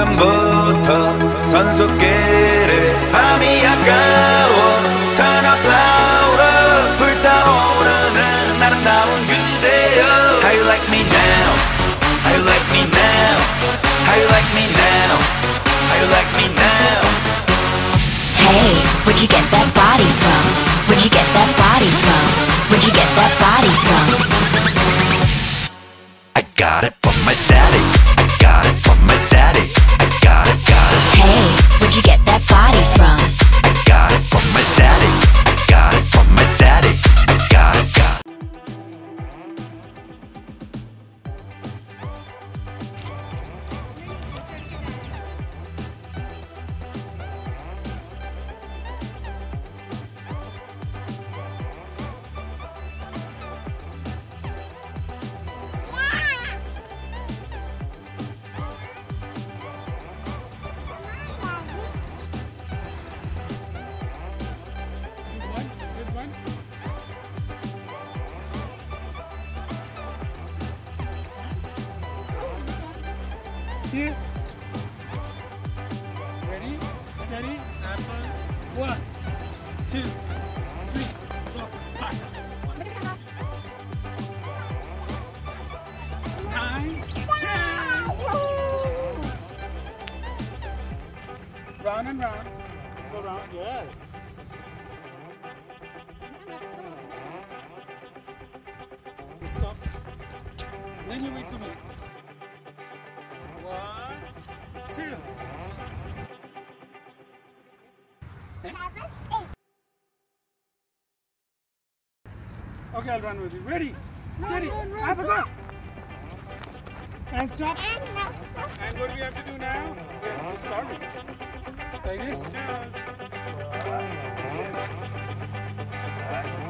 아침부터 선수끼리 밤이 아까워 Turn up louder 불타오르는 아름다운 그대여 How you like me now? How you like me now? How you like me now? How you like me now? Hey, where'd you get that body from? Where'd you get that body from? Where'd you get that body from? I got it from my daddy. I got it from my daddy. I got it, got it. Hey, where'd you get that body from? I got it from my daddy. I got it from my daddy. I got it, got it. Here. Ready, steady, apple. 1, 2, 3, 4, 5. 9, 10. Round and round. Go round. Yes. You stop. And then you wait for me. 1, 2. 7, 8. Okay, I'll run with you. Ready? Steady. Up, go. And stop. And what do we have to do now? We have to start reach. Like this. 1, 2.